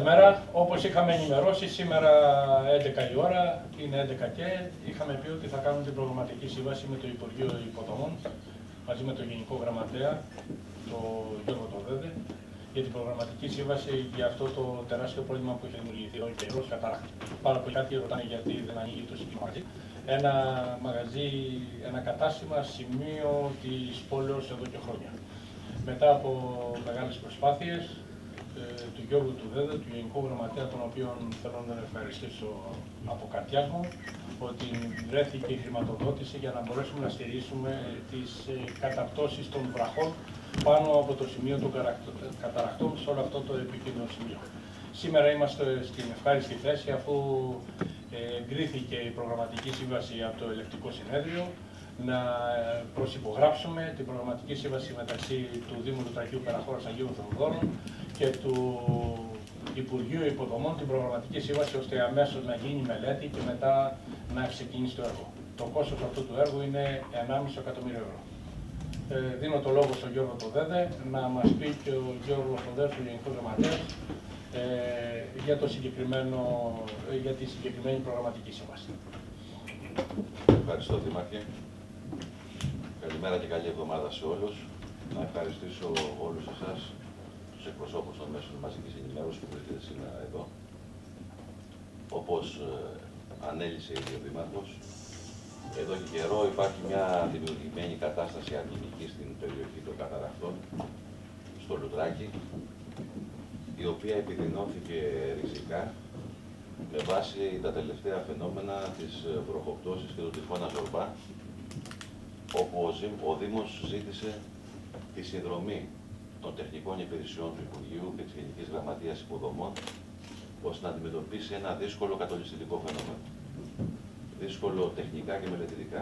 Καλημέρα. Όπως είχαμε ενημερώσει, σήμερα 11 η ώρα, είναι 11 και είχαμε πει ότι θα κάνουμε την προγραμματική σύμβαση με το Υπουργείο Υποδομών μαζί με τον Γενικό Γραμματέα, τον Γιώργο Τοδέδε, για την προγραμματική σύμβαση για αυτό το τεράστιο πρόβλημα που έχει δημιουργηθεί ο καιρός κατάραχτη. Πάρα πολλοί κάτι ρωτάνε γιατί δεν ανοίγει το συγκεκριμένο μαγαζί. Ένα μαγαζί, ένα κατάστημα σημείο της πόλεως εδώ και χρόνια. Μετά από μεγάλες προσπάθειες του Γιώργου Τοδέδε, του Γενικού Γραμματέα, τον οποίο θέλω να ευχαριστήσω από καρδιάς μου, ότι βρέθηκε η χρηματοδότηση για να μπορέσουμε να στηρίσουμε τις καταπτώσεις των βραχών πάνω από το σημείο των καταραχτών σε όλο αυτό το επικίνδυνο σημείο. Σήμερα είμαστε στην ευχάριστη θέση, αφού εγκρίθηκε η προγραμματική σύμβαση από το Ελεκτικό Συνέδριο, να προσυπογράψουμε την προγραμματική σύμβαση μεταξύ του Δήμου Λουτρακίου Περαχώρας Αγίων Θεοδόρων και του Υπουργείου Υποδομών, την προγραμματική σύμβαση, ώστε αμέσως να γίνει μελέτη και μετά να ξεκινήσει το έργο. Το κόστος αυτού του έργου είναι 1,5 εκατομμύριο ευρώ. Δίνω το λόγο στον Γιώργο Τοδέδε να μας πει και ο Γιώργος Τοδέδε, ο Γενικός Γραμματέας, για τη συγκεκριμένη προγραμματική σύμβαση. Ευχαριστώ, Δήμαρχε. Καλημέρα και καλή εβδομάδα σε όλους. Να ευχαριστήσω όλους εσάς, τους εκπροσώπους των μέσων μαζικής ενημέρωσης που βρίσκεται σήμερα εδώ. Όπως ανέλησε ήδη ο Δήμαρχος, εδώ και καιρό υπάρχει μια δημιουργημένη κατάσταση αρνητική στην περιοχή των καταραχτών, στο Λουτράκι, η οποία επιδεινώθηκε ριζικά με βάση τα τελευταία φαινόμενα της βροχοπτώσης και του τυφώνα Ζορμπά, όπου ο Δήμος ζήτησε τη συνδρομή των τεχνικών υπηρεσιών του Υπουργείου και της Γενικής Γραμματείας Υποδομών, ώστε να αντιμετωπίσει ένα δύσκολο κατολιστικό φαινόμενο. Δύσκολο τεχνικά και μελετητικά.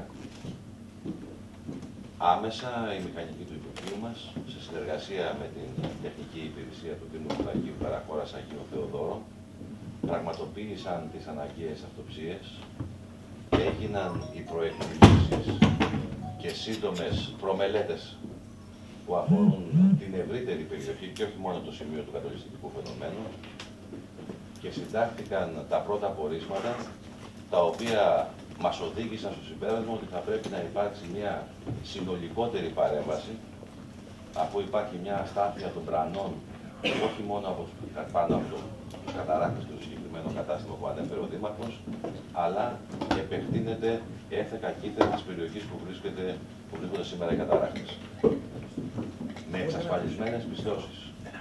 Άμεσα οι μηχανικοί του Υπουργείου μας, σε συνεργασία με την τεχνική υπηρεσία του Δήμου Λουτρακίου Περαχώρας Αγίων Θεοδόρων, πραγματοποίησαν τις αναγκαίες αυτοψίες, έγιναν οι προεκτιμήσεις και σύντομες προμελέτες που αφορούν την ευρύτερη περιοχή και όχι μόνο το σημείο του κατολιστικού φαινομένου, και συντάχθηκαν τα πρώτα πορίσματα, τα οποία μας οδήγησαν στο συμπέρασμα ότι θα πρέπει να υπάρξει μια συνολικότερη παρέμβαση, αφού υπάρχει μια αστάθεια των τρανών, όχι μόνο πάνω από τους καταράχτες και το συγκεκριμένο κατάστημα που ανέφερε ο Δήμαρχος, αλλά επεκτείνεται έθεκα κοίτα της περιοχής που βρίσκονται σήμερα οι καταράχτες. Με εξασφαλισμένες πιστώσεις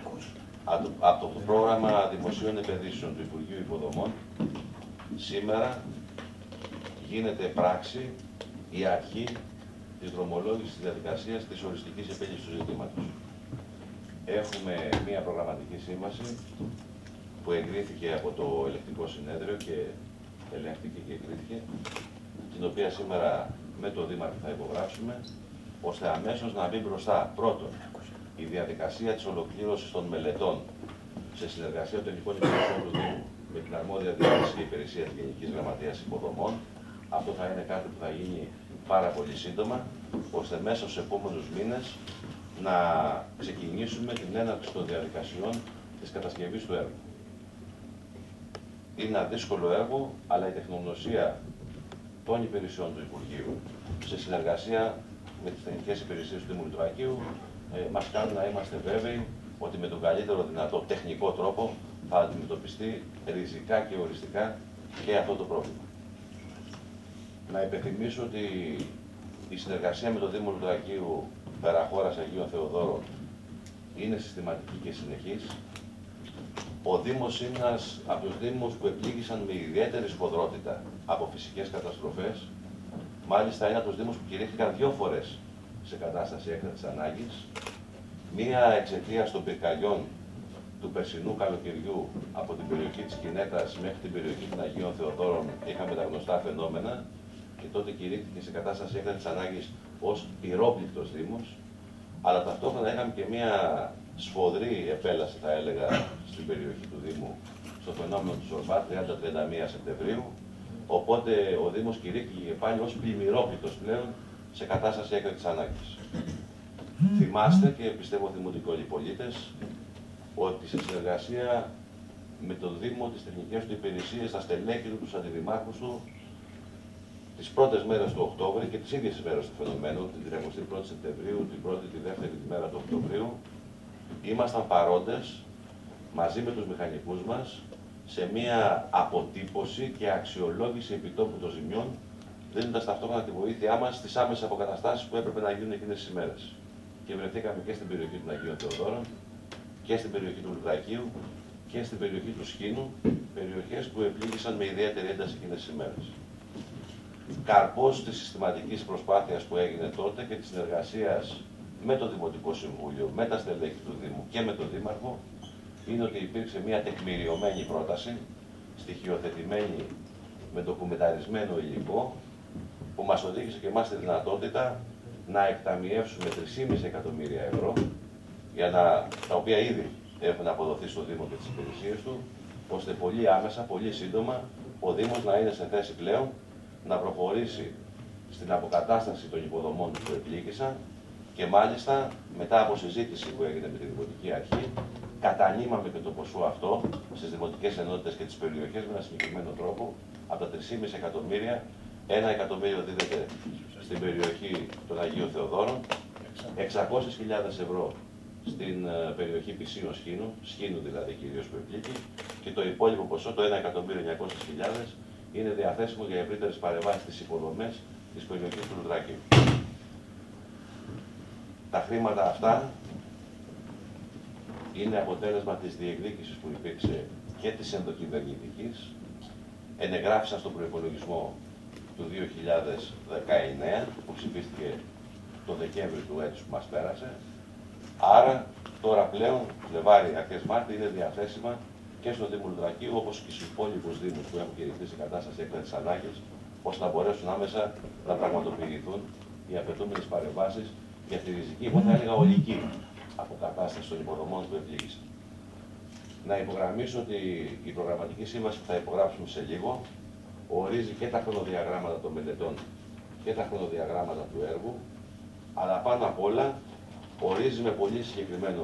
από το πρόγραμμα Δημοσίων Επενδύσεων του Υπουργείου Υποδομών, σήμερα γίνεται πράξη η αρχή της δρομολόγησης της διαδικασίας της οριστικής επίλυσης του ζητήματος. Έχουμε μία προγραμματική σύμβαση που εγκρίθηκε από το Ελεκτικό Συνέδριο και ελέγχθηκε και εγκρίθηκε, την οποία σήμερα με το Δήμαρχο θα υπογράψουμε, ώστε αμέσως να μπει μπροστά πρώτον η διαδικασία της ολοκλήρωσης των μελετών σε συνεργασία των τεχνικών υπηρεσιών του Δήμου με την αρμόδια διαδικασία υπηρεσία της Γενικής Γραμματείας Υποδομών. Αυτό θα είναι κάτι που θα γίνει πάρα πολύ σύντομα, ώστε μέσα στους επόμενους μήνες να ξεκινήσουμε την έναρξη των διαδικασιών της κατασκευής του έργου. Είναι ένα δύσκολο έργο, αλλά η τεχνογνωσία των υπηρεσιών του Υπουργείου, σε συνεργασία με τις τεχνικές υπηρεσίες του Δήμου Λουτρακίου, μας κάνουν να είμαστε βέβαιοι ότι με τον καλύτερο δυνατό τεχνικό τρόπο θα αντιμετωπιστεί ριζικά και οριστικά και αυτό το πρόβλημα. Να υπενθυμίσω ότι η συνεργασία με το Δήμο Λουτρακίου Περαχώρας Αγίων Θεοδόρων είναι συστηματική και συνεχής. Ο Δήμος είναι ένας από τους Δήμους που επλήγησαν με ιδιαίτερη σφοδρότητα από φυσικές καταστροφές. Μάλιστα, είναι από τους Δήμους που κηρύχθηκαν 2 φορές σε κατάσταση έκτακτης ανάγκης. Μία εξαιτίας των πυρκαγιών του περσινού καλοκαιριού από την περιοχή της Κινέτας μέχρι την περιοχή των Αγίων Θεοδόρων, είχαμε τα γνωστά φαινόμενα και τότε κηρύχθηκε σε κατάσταση έκτακτης ανάγκης ως πυρόπληκτος Δήμος, αλλά ταυτόχρονα είχαμε και μία σφοδρή επέλαση, θα έλεγα, στην περιοχή του Δήμου στο φαινόμενο του Ζορμπά, 30-31 Σεπτεμβρίου, οπότε ο Δήμος κηρύχθηκε και πάλι ως πλημμυρόπληκτος πλέον σε κατάσταση έκτακτης ανάγκης. Θυμάστε, και πιστεύω θυμούνται και όλοι οι πολίτες, ότι σε συνεργασία με το Δήμο, τις τεχνικές του υπηρεσίες, τα στελέχη του, τους αντιδημάρχους του, τις πρώτες μέρες του Οκτώβρη και τις ίδιες μέρες του φαινομένου, την 31η Σεπτεμβρίου, την 1η, τη 2η μέρα του Οκτωβρίου, ήμασταν παρόντες μαζί με τους μηχανικούς μας σε μία αποτύπωση και αξιολόγηση επιτόπου των ζημιών, δίνοντας ταυτόχρονα τη βοήθειά μας στις άμεσες αποκαταστάσεις που έπρεπε να γίνουν εκείνες τις ημέρες. Και βρεθήκαμε και στην περιοχή των Αγίων Θεοδόρων και στην περιοχή του Λουδακίου και στην περιοχή του Σχήνου, περιοχές που επλήγησαν με ιδιαίτερη ένταση εκείνες τις ημέρες. Καρπός της συστηματικής προσπάθειας που έγινε τότε και της συνεργασίας με το Δημοτικό Συμβούλιο, με τα στελέχη του Δήμου και με τον Δήμαρχο, είναι ότι υπήρξε μια τεκμηριωμένη πρόταση, στοιχειοθετημένη με ντοκουμενταρισμένο υλικό, που μας οδήγησε και εμάς τη δυνατότητα να εκταμιεύσουμε 3,5 εκατομμύρια ευρώ, τα οποία ήδη έχουν αποδοθεί στο Δήμο και τις υπηρεσίες του, ώστε πολύ άμεσα, πολύ σύντομα, ο Δήμος να είναι σε θέση πλέον να προχωρήσει στην αποκατάσταση των υποδομών που επλήγησαν και μάλιστα μετά από συζήτηση που έγινε με τη Δημοτική Αρχή, κατανείμαμε και το ποσό αυτό στις δημοτικές ενότητες και τις περιοχές με ένα συγκεκριμένο τρόπο. Από τα 3,5 εκατομμύρια, 1 εκατομμύριο δίδεται στην περιοχή των Αγίων Θεοδόρων, 600.000 ευρώ στην περιοχή Πισίων Σχήνου δηλαδή κυρίως που επλήγει, και το υπόλοιπο ποσό, το 1.900.000, είναι διαθέσιμο για ευρύτερες παρεμβάσεις στις υποδομές της περιοχής του Λουδρακίου. Τα χρήματα αυτά είναι αποτέλεσμα της διεκδίκησης που υπήρξε και της ενδοκυβερνητικής, ενεγράφησαν στον προϋπολογισμό του 2019, που ψηφίστηκε το Δεκέμβρη του έτους που μας πέρασε. Άρα, τώρα πλέον, Φλεβάρι, αρχές Μάρτη, είναι διαθέσιμα και στο Δήμο Λουδρακίου, όπως και στους υπόλοιπους δήμους που έχουν κηρυχθεί σε κατάσταση έκτακτης ανάγκης, ώστε να μπορέσουν άμεσα να πραγματοποιηθούν οι απαιτούμενες παρεμβάσεις για τη ριζική, που θα έλεγα ολική αποκατάσταση των υποδομών που επλήγησαν. Να υπογραμμίσω ότι η προγραμματική σύμβαση που θα υπογράψουμε σε λίγο ορίζει και τα χρονοδιαγράμματα των μελετών και τα χρονοδιαγράμματα του έργου, αλλά πάνω απ' όλα ορίζει με πολύ συγκεκριμένο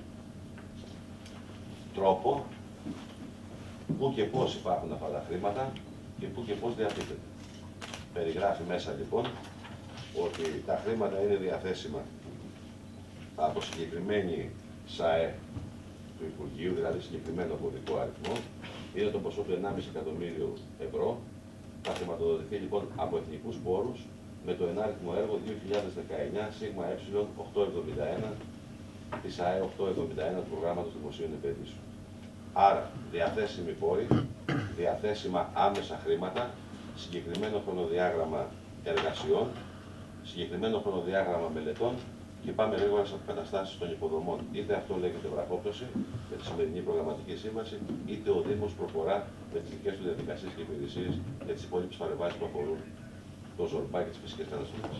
τρόπο πού και πώς υπάρχουν αυτά τα χρήματα και πού και πώς διατίθεται. Περιγράφει μέσα λοιπόν ότι τα χρήματα είναι διαθέσιμα από συγκεκριμένη ΣΑΕ του Υπουργείου, δηλαδή συγκεκριμένο κωδικό αριθμό, είναι το ποσό του 1,5 εκατομμύριο ευρώ. Θα χρηματοδοτηθεί λοιπόν από εθνικούς πόρους με το ενάριθμο έργο 2019 ΣΥΓΜΑ Ε 871 της ΑΕ 871 του Προγράμματος Δημοσίων Επενδύσεων. Άρα, διαθέσιμοι πόροι, διαθέσιμα άμεσα χρήματα, συγκεκριμένο χρονοδιάγραμμα εργασιών, συγκεκριμένο χρονοδιάγραμμα μελετών και πάμε γρήγορα στις αποκαταστάσεις των υποδομών. Είτε αυτό λέγεται βραχόπτωση με τη σημερινή προγραμματική σύμβαση, είτε ο Δήμος προχωρά με τις δικές του διαδικασίες και υπηρεσίες για τις υπόλοιπες παρεμβάσεις που αφορούν το ΖΟΛΠΑ και τις φυσικές καταστροφές.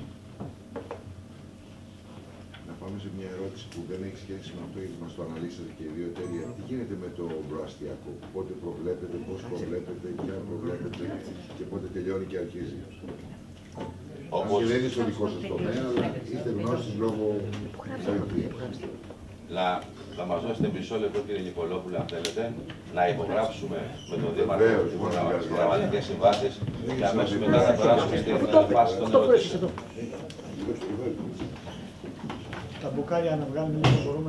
Να πάμε σε μια ερώτηση που δεν έχει σχέση με αυτό, γιατί μας το αναλύσατε και οι δύο εταιρεία. Τι γίνεται με το προαστιακό, πότε προβλέπετε, πώς προβλέπετε, ποια προβλέπετε και πότε τελειώνει και αρχίζει? Όπως... Και δεν είναι στο δικό σας τομέα, αλλά είστε γνώστης λόγω Θα μας δώσετε μισό λεπτό, κύριε Νικολόπουλε, αν θέλετε, να υπογράψουμε με τον Δήμαρχο τις προγραμματικές συμβάσεις και αμέσως μετά να περάσουμε στην φάση των ερωτήσεων. Τα μπουκάλια να βγάλουμε λίγο μπορούμε.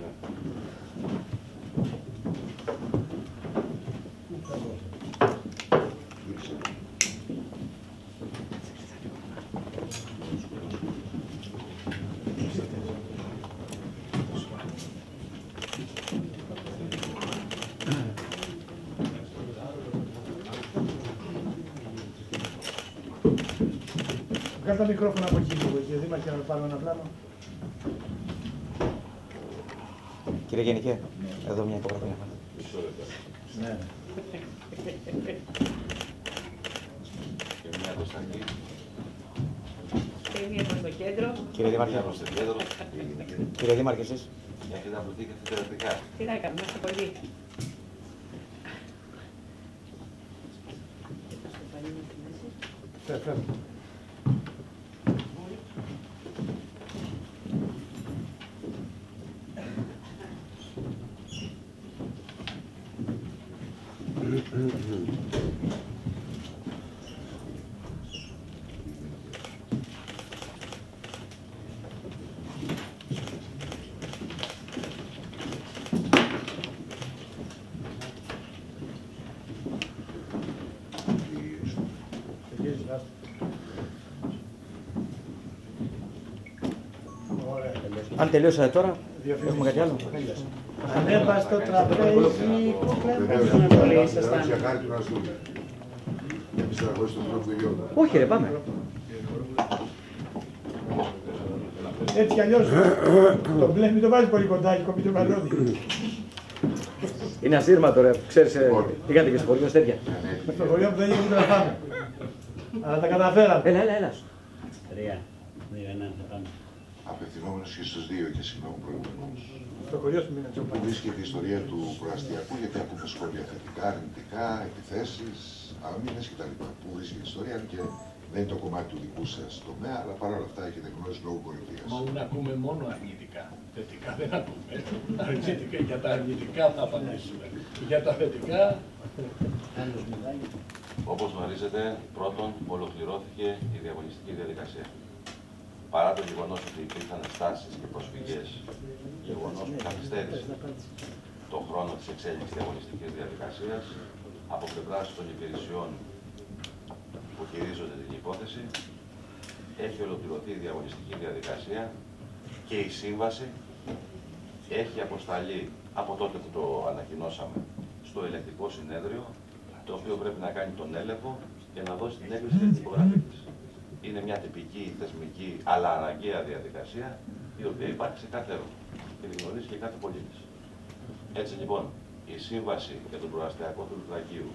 Βγάλε τα μικρόφωνα από εκεί λίγο, κύριε Δήμαρχε, να πάρουμε ένα πλάνο. Κύριε Γενικέ, εδώ μια υπογραφή. Ναι. Και μια Κωνσταντή. Κύριε Δήμαρχε, κύριε Δήμαρχε, εσείς. Έχετε απλωθεί και θετικά. Τι να κάνουμε, είμαστε πολύ. Αν τελειώσατε τώρα, έχουμε κάτι άλλο. Ανέβα στο τραπέζι, Βεβαίως, για χάρη του να ζούμε. Για επιστραγώσει τον τρόπο ιδιότητα. Όχι ρε, πάμε. Έτσι κι αλλιώς το μπλε μην το βάζει πολύ κοντά, έχει κοπεί το καλώδι. Είναι ασύρματο ρε, ξέρεις, πήγατε και στο χωριό τέτοια. Στο χωριό που δεν είχε ούτε να πάμε. Αλλά τα καταφέραμε. Έλα. 3, 2, 1, θα πάμε. Απευθυνόμενος και στους δύο και συγγνώμη προηγουμένως. Στο χωριό σου μείνε Που βρίσκεται η ιστορία του προαστιακού, γιατί ακούμε σχόλια θετικά, αρνητικά, επιθέσεις, άμυνες κτλ. Πού βρίσκεται η ιστορία, αν και δεν είναι το κομμάτι του δικού σας τομέα, αλλά παρόλα αυτά έχετε γνώση λόγω κορυφαίας. Μόνο ακούμε μόνο αρνητικά. Θετικά δεν ακούμε. Αρνητικά, για τα αρνητικά θα απαντήσουμε. Για τα θετικά. Όπως γνωρίζετε, πρώτον ολοκληρώθηκε η διαγωνιστική διαδικασία. Παρά το γεγονός ότι υπήρχαν στάσεις και προσφυγές, γεγονός που καθυστέρησε τον χρόνο της εξέλιξης διαγωνιστικής διαδικασίας, από πλευράς των υπηρεσιών που χειρίζονται την υπόθεση, έχει ολοκληρωθεί η διαγωνιστική διαδικασία και η σύμβαση έχει αποσταλεί από τότε που το ανακοινώσαμε στο ελεκτικό συνέδριο, το οποίο πρέπει να κάνει τον έλεγχο και να δώσει την έγκριση για την υπογραφή της. Είναι μια τυπική, θεσμική, αλλά αναγκαία διαδικασία, η οποία υπάρχει σε κάθε έργο και την γνωρίζει και κάθε πολίτης. Έτσι λοιπόν, η σύμβαση για τον προαστιακό του Λουτρακίου,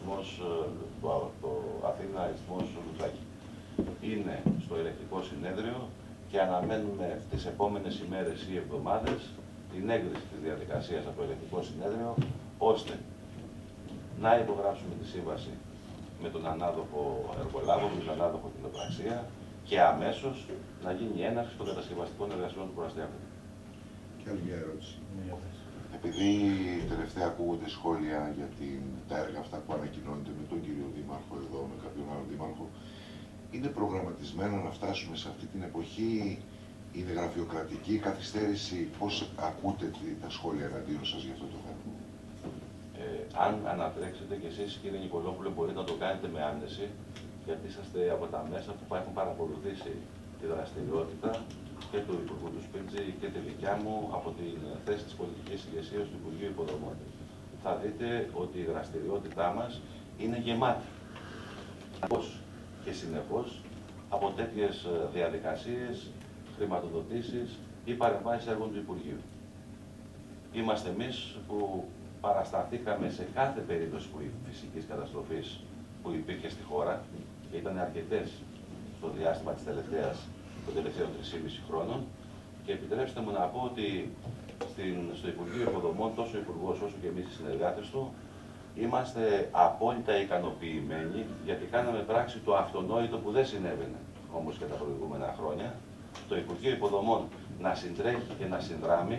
το Αθήνα Ισθμός Λουτρακίου, είναι στο ελεκτικό συνέδριο και αναμένουμε τις επόμενες ημέρες ή εβδομάδες την έγκριση της διαδικασίας από το ελεκτικό συνέδριο, ώστε να υπογράψουμε τη σύμβαση με τον ανάδοχο εργολάβο, με την ανάδοχο κοινοπραξία και αμέσως να γίνει η έναρξη των κατασκευαστικών εργασιών του προαστιακού. Και άλλη μια ερώτηση. Επειδή τελευταία ακούγονται σχόλια για τα έργα αυτά που ανακοινώνεται με τον κύριο Δήμαρχο εδώ, με κάποιον άλλο Δήμαρχο, είναι προγραμματισμένα να φτάσουμε σε αυτή την εποχή, είναι γραφειοκρατική καθυστέρηση, πώς ακούτε τα σχόλια εναντίον σας για αυτό το θέμα? Αν ανατρέξετε κι εσείς, κύριε Νικολόπουλε, μπορείτε να το κάνετε με άνεση, γιατί είσαστε από τα μέσα που έχουν παρακολουθήσει τη δραστηριότητα και του Υπουργού του Σπίρτζη και τη δικιά μου από την θέση της πολιτικής ηγεσίας του Υπουργείου Υποδομών. Θα δείτε ότι η δραστηριότητά μας είναι γεμάτη. Και συνεχώς από τέτοιες διαδικασίες, χρηματοδοτήσεις ή παρεμβάσεις έργων του Υπουργείου. Είμαστε εμείς που παρασταθήκαμε σε κάθε περίπτωση φυσικής καταστροφής που υπήρχε στη χώρα και ήταν αρκετές στο διάστημα των τελευταίων 3,5 χρόνων, και επιτρέψτε μου να πω ότι στο Υπουργείο Υποδομών, τόσο ο Υπουργός όσο και εμείς οι συνεργάτες του, είμαστε απόλυτα ικανοποιημένοι, γιατί κάναμε πράξη το αυτονόητο που δεν συνέβαινε όμως και τα προηγούμενα χρόνια, το Υπουργείο Υποδομών να συντρέχει και να συνδράμει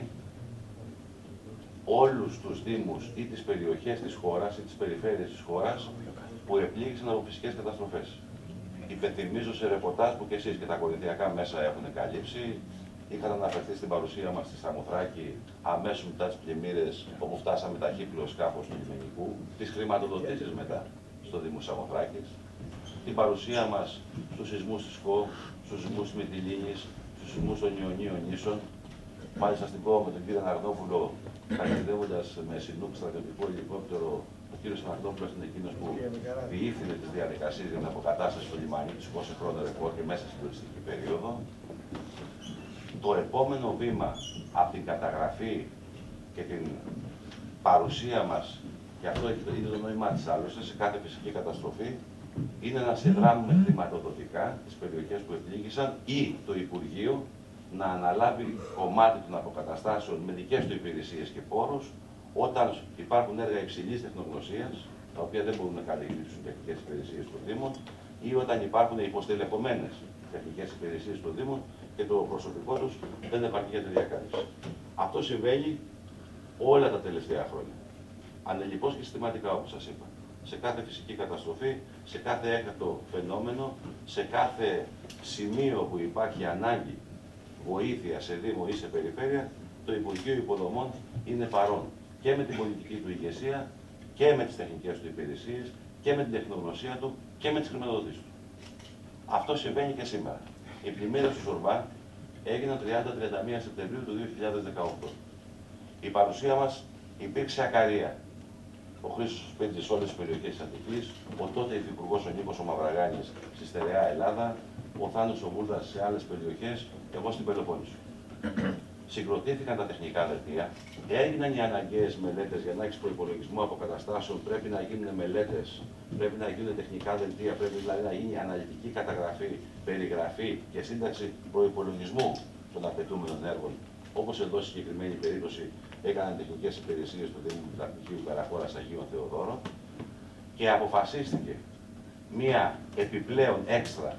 όλους τους δήμους ή τις περιοχές της χώρας ή τις περιφέρειες της χώρας που επλήγησαν από φυσικές καταστροφές. Υπενθυμίζω σε ρεπορτάζ που και εσείς και τα κορινθιακά μέσα έχουν καλύψει. Είχατε αναφερθεί στην παρουσία μας στη Σαμοθράκη αμέσως μετά τις πλημμύρες, όπου φτάσαμε ταχύπλοιο σκάφος του λιμενικού, τις χρηματοδοτήσεις μετά στο Δήμο Σαμοθράκης, την παρουσία μας στους σεισμούς της ΚΟ, στους σεισμούς της Μυτιλήνης, στους σεισμούς των Ιωνίων νήσων. Μάλιστα στην ΚΟ με τον κύριο Ναρδόπουλο, ταξιδεύοντας με Σινούκ στρατιωτικό ελικόπτερο, ο κύριος Ναρδόπουλος είναι εκείνος που διεύθυνε τις διαδικασίες για την αποκατάσταση του λιμανιού του 20 χρόνων ρεκόρ και μέσα στην τουριστική περίοδο. Το επόμενο βήμα από την καταγραφή και την παρουσία μας, και αυτό είναι το νόημά της άλλωστε, σε κάθε φυσική καταστροφή, είναι να συνδράμουμε χρηματοδοτικά τις περιοχές που επλήγησαν ή το Υπουργείο να αναλάβει κομμάτι των αποκαταστάσεων με δικές του υπηρεσίες και πόρους, όταν υπάρχουν έργα υψηλής τεχνογνωσίας, τα οποία δεν μπορούν να καλύψουν τεχνικές υπηρεσίες των Δήμων, ή όταν υπάρχουν υποστελεχωμένες τεχνικές υπηρεσίες των Δήμων και το προσωπικό τους δεν επαρκεί για τη διακάλυψη. Αυτό συμβαίνει όλα τα τελευταία χρόνια. ανελιπώς και συστηματικά, όπως σας είπα. Σε κάθε φυσική καταστροφή, σε κάθε έκτακτο φαινόμενο, σε κάθε σημείο που υπάρχει ανάγκη βοήθεια σε Δήμο ή σε περιφέρεια, το Υπουργείο Υποδομών είναι παρόν και με την πολιτική του ηγεσία και με τις τεχνικές του υπηρεσίες και με την τεχνογνωσία του και με τις χρηματοδοτήσεις του. Αυτό συμβαίνει και σήμερα. Οι πλημμύρες του Σορβά έγιναν 30-31 Σεπτεμβρίου του 2018. Η παρουσία μας υπήρξε ακαρία. Ο Χρήστος Σπέντζης σε όλες τις περιοχές της Αττικής, ο τότε υφυπουργός ο Νίκος ο Μαυραγάνης στη στερεά Ελλάδα, ο Θάνος ο Βούλτας σε άλλες περιοχές, εγώ στην Πελοπόννησο. Συγκροτήθηκαν τα τεχνικά δελτία, έγιναν οι αναγκαίες μελέτες για να έχεις προϋπολογισμό αποκαταστάσεων, πρέπει να γίνουν μελέτες, πρέπει να γίνουν τεχνικά δελτία, πρέπει δηλαδή να γίνει αναλυτική καταγραφή, περιγραφή και σύνταξη προϋπολογισμού των απαιτούμενων έργων. Όπως εδώ στη συγκεκριμένη περίπτωση έκαναν τεχνικές υπηρεσίες του Δήμου του Τακτικίου Καραχώρας Αγίων Θεοδόρων και αποφασίστηκε μία επιπλέον έξτρα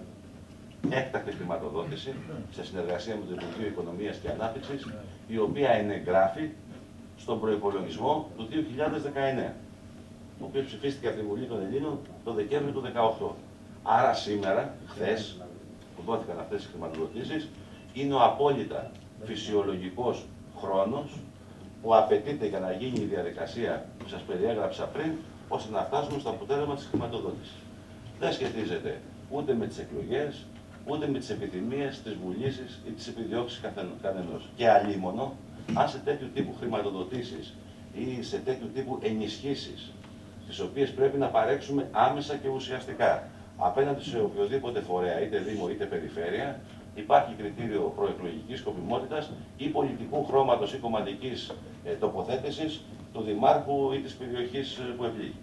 έκτακτη χρηματοδότηση σε συνεργασία με το Υπουργείο Οικονομίας και Ανάπτυξης, η οποία ενεγγράφει στον προϋπολογισμό του 2019, ο οποίος ψηφίστηκε από τη Βουλή των Ελλήνων το Δεκέμβριο του 2018. Άρα σήμερα, χθες, που δόθηκαν αυτές οι χρηματοδοτήσεις, είναι ο απόλυτα φυσιολογικός χρόνος που απαιτείται για να γίνει η διαδικασία που σας περιέγραψα πριν, ώστε να φτάσουμε στο αποτέλεσμα της χρηματοδότησης. Δεν σχετίζεται ούτε με τις εκλογές, ούτε με τις επιθυμίες, τις βουλήσεις ή τις επιδιώξεις κανενός. Και αλίμονο, αν σε τέτοιου τύπου χρηματοδοτήσεις ή σε τέτοιου τύπου ενισχύσεις, τις οποίες πρέπει να παρέξουμε άμεσα και ουσιαστικά απέναντι σε οποιοδήποτε φορέα, είτε Δήμο είτε Περιφέρεια, υπάρχει κριτήριο προεκλογικής σκοπιμότητας ή πολιτικού χρώματος ή κομματικής τοποθέτησης του Δημάρχου ή της περιοχής που επλήγει.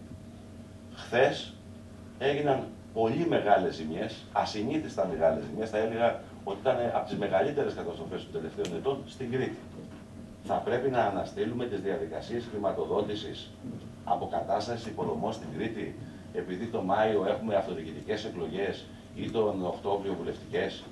Χθες έγιναν πολύ μεγάλες ζημιές, ασυνήθιστα μεγάλες ζημιές, θα έλεγα ότι ήταν από τις μεγαλύτερες καταστροφές των τελευταίων ετών στην Κρήτη. Θα πρέπει να αναστείλουμε τις διαδικασίες χρηματοδότησης αποκατάστασης υποδομών στην Κρήτη, επειδή το Μάιο έχουμε αυτοδιοικητικές εκλογές ή τον Οκτώβριο βουλευτικές.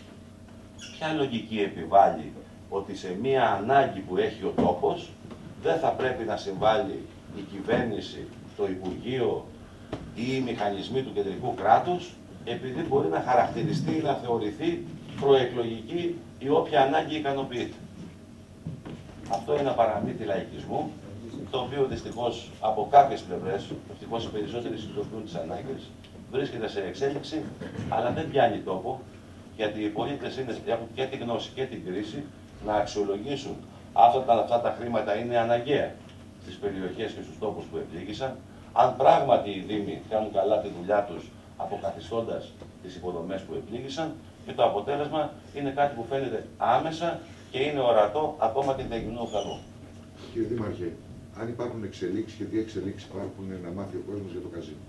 Ποια λογική επιβάλλει ότι σε μία ανάγκη που έχει ο τόπος δεν θα πρέπει να συμβάλλει η κυβέρνηση, το Υπουργείο ή οι μηχανισμοί του κεντρικού κράτους, επειδή μπορεί να χαρακτηριστεί ή να θεωρηθεί προεκλογική ή όποια ανάγκη ικανοποιείται. Αυτό είναι ένα παραμύθι λαϊκισμού, το οποίο δυστυχώς από κάποιες πλευρές, ευτυχώς οι περισσότεροι συνειδητοποιούν τις ανάγκες, βρίσκεται σε εξέλιξη, αλλά δεν πιάνει τόπο, γιατί οι πολίτες έχουν και τη γνώση και την κρίση να αξιολογήσουν αυτά τα χρήματα είναι αναγκαία στις περιοχές και στους τόπους που επλήγησαν, αν πράγματι οι Δήμοι κάνουν καλά τη δουλειά τους αποκαθιστώντας τις υποδομές που επλήγησαν, και το αποτέλεσμα είναι κάτι που φαίνεται άμεσα και είναι ορατό ακόμα και δεν γινό καλό. Κύριε Δήμαρχε, αν υπάρχουν εξελίξεις και τι εξελίξεις υπάρχουν να μάθει ο κόσμος για το καζίνο.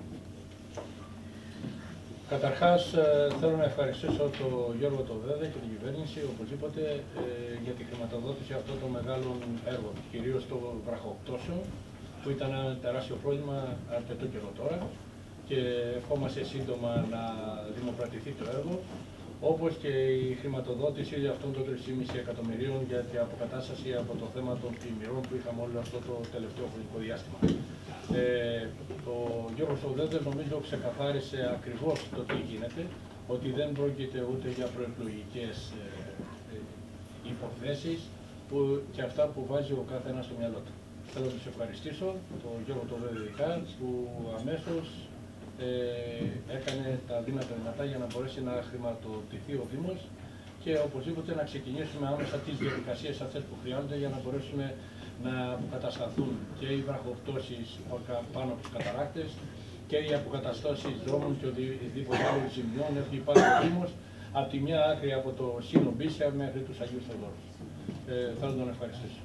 Καταρχάς, θέλω να ευχαριστήσω τον Γιώργο Τοβέδε και την κυβέρνηση οπωσδήποτε για τη χρηματοδότηση αυτών των μεγάλων έργων, κυρίως των βραχοπτώσεων, που ήταν ένα τεράστιο πρόβλημα αρκετό καιρό τώρα και ευχόμαστε σύντομα να δημοκρατηθεί το έργο, όπως και η χρηματοδότηση αυτών των 3,5 εκατομμυρίων για την αποκατάσταση από το θέμα των πλημμυρών που είχαμε όλο αυτό το τελευταίο χρονικό διάστημα. Ο Γιώργος Τοβέδε νομίζω ξεκαθάρισε ακριβώς το τι γίνεται, ότι δεν πρόκειται ούτε για προεκλογικές υποθέσεις και αυτά που βάζει ο κάθε ένας στο μυαλό του. Θέλω να σας ευχαριστήσω, τον Γιώργο Τοβέδε ειδικά, που αμέσως έκανε τα δυνατά για να μπορέσει να χρηματοδοτηθεί ο Δήμος και οπωσδήποτε να ξεκινήσουμε άμεσα τις διαδικασίες αυτές που χρειάζονται για να μπορέσουμε να αποκατασταθούν και οι βραχοπτώσεις πάνω από τους καταράκτες και οι αποκαταστώσεις δρόμων και οτιδήποτε άλλο ζημιών έχει πάρει ο Δήμος από τη μια άκρη από το Σύνο Μπίσια μέχρι τους Αγίους Θεοδόρους. Θέλω να τον ευχαριστήσω.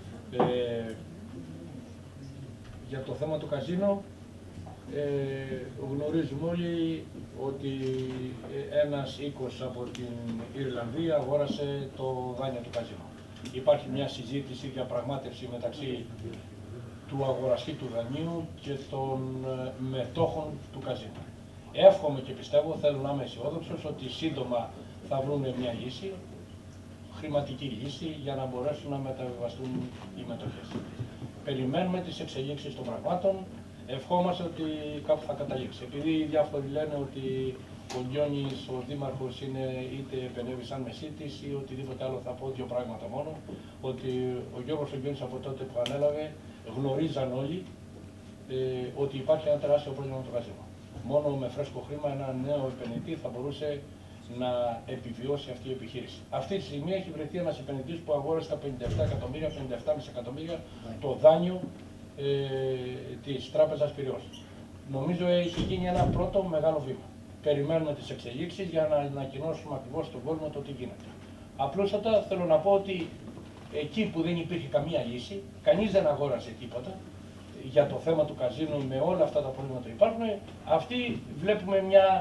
Για το θέμα του καζίνο, γνωρίζουμε όλοι ότι ένας οίκος από την Ιρλανδία αγόρασε το δάνειο του καζίνο. Υπάρχει μια συζήτηση, διαπραγμάτευση μεταξύ του αγοραστή του δανείου και των μετόχων του καζίνο. Εύχομαι και πιστεύω, θέλω να είμαι αισιόδοξος, ότι σύντομα θα βρουν μια λύση, χρηματική λύση, για να μπορέσουν να μεταβιβαστούν οι μετοχές. Περιμένουμε τις εξελίξεις των πραγμάτων. Ευχόμαστε ότι κάπου θα καταλήξει. Επειδή οι διάφοροι λένε ότι ο Γιώνης, ο Δήμαρχος, είναι είτε επενέβη σαν μεσίτης ή οτιδήποτε άλλο, θα πω δύο πράγματα μόνο. Ότι ο Γιώργος ο Γιώνης από τότε που ανέλαβε γνωρίζαν όλοι ότι υπάρχει ένα τεράστιο πρόβλημα με το καζίνο. Μόνο με φρέσκο χρήμα ένα νέο επενδυτή θα μπορούσε να επιβιώσει αυτή η επιχείρηση. Αυτή τη στιγμή έχει βρεθεί ένας επενδυτής που αγόρασε τα 57 εκατομμύρια, 57,5 εκατομμύρια το δάνειο της Τράπεζας Πειραιώς. Νομίζω έχει γίνει ένα πρώτο μεγάλο βήμα. Περιμένουμε τις εξελίξεις για να ανακοινώσουμε ακριβώς στον κόσμο το τι γίνεται. Απλούστατα θέλω να πω ότι εκεί που δεν υπήρχε καμία λύση, κανείς δεν αγόρασε τίποτα για το θέμα του καζίνου με όλα αυτά τα προβλήματα που υπάρχουν, αυτοί βλέπουμε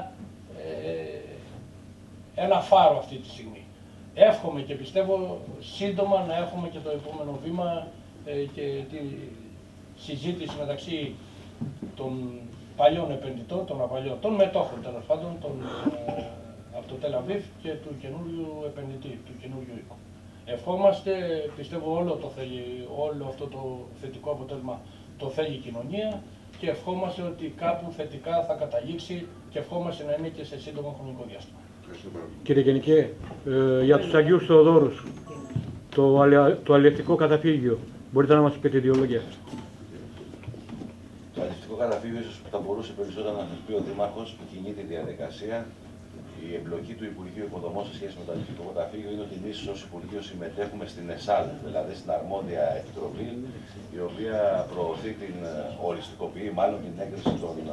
ένα φάρο αυτή τη στιγμή. Εύχομαι και πιστεύω σύντομα να έχουμε και το επόμενο βήμα και τη συζήτηση μεταξύ των παλιών επενδυτών, των μετόχων τέλος πάντων, από το Τελαβίβ και του καινούριου επενδυτή, του καινούριου οίκου. Ευχόμαστε, πιστεύω όλο αυτό το θετικό αποτέλεσμα το θέλει η κοινωνία και ευχόμαστε ότι κάπου θετικά θα καταλήξει και ευχόμαστε να είναι και σε σύντομο χρονικό διάστημα. Κύριε Γενικέ, για τους Αγίους Θεοδόρους, το αλλιευτικό καταφύγιο, μπορείτε να μας πείτε δύο λόγια? Το αλλιευτικό καταφύγιο ίσως θα μπορούσε περισσότερο να σας πει ο Δήμαρχος που κινεί τη διαδικασία. Η εμπλοκή του Υπουργείου Υποδομών σε σχέση με το αλλιευτικό καταφύγιο είναι ότι εμείς ως Υπουργείο συμμετέχουμε στην ΕΣΑΛ, δηλαδή στην αρμόδια επιτροπή, η οποία προωθεί οριστικοποιεί μάλλον την έγκριση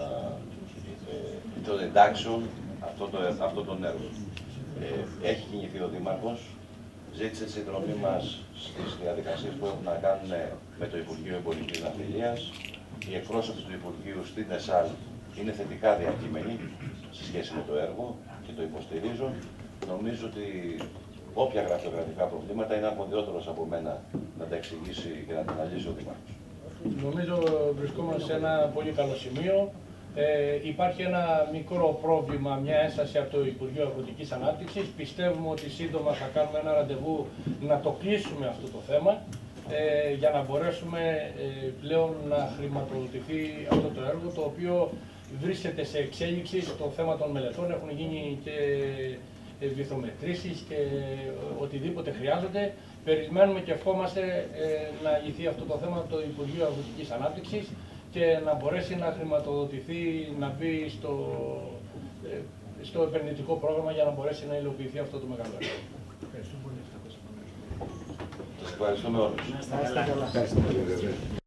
των εντάξεων αυτών των έργων. Έχει κινηθεί ο Δήμαρχος, ζήτησε τη συνδρομή μας στις διαδικασίες που έχουν να κάνουν με το Υπουργείο Εμπορικής Ναυτιλίας. Οι εκπρόσωποι του Υπουργείου στην ΕΣΑΛ είναι θετικά διακείμενοι σε σχέση με το έργο και το υποστηρίζουν. Νομίζω ότι όποια γραφειοκρατικά προβλήματα είναι αρμοδιότερος από μένα να τα εξηγήσει και να τα αναλύσει ο Δήμαρχος. Νομίζω βρισκόμαστε σε ένα πολύ καλό σημείο. Υπάρχει ένα μικρό πρόβλημα, μια ένσταση από το Υπουργείο Αγροτικής Ανάπτυξης. Πιστεύουμε ότι σύντομα θα κάνουμε ένα ραντεβού να το κλείσουμε αυτό το θέμα για να μπορέσουμε πλέον να χρηματοδοτηθεί αυτό το έργο, το οποίο βρίσκεται σε εξέλιξη στο θέμα των μελετών. Έχουν γίνει και βυθομετρήσεις και οτιδήποτε χρειάζονται. Περιμένουμε και ευχόμαστε να λυθεί αυτό το θέμα από το Υπουργείο Αγροτικής Ανάπτυξης και να μπορέσει να χρηματοδοτηθεί, να μπει στο επενδυτικό πρόγραμμα για να μπορέσει να υλοποιηθεί αυτό το μεγάλο έργο. Σας ευχαριστούμε όλους.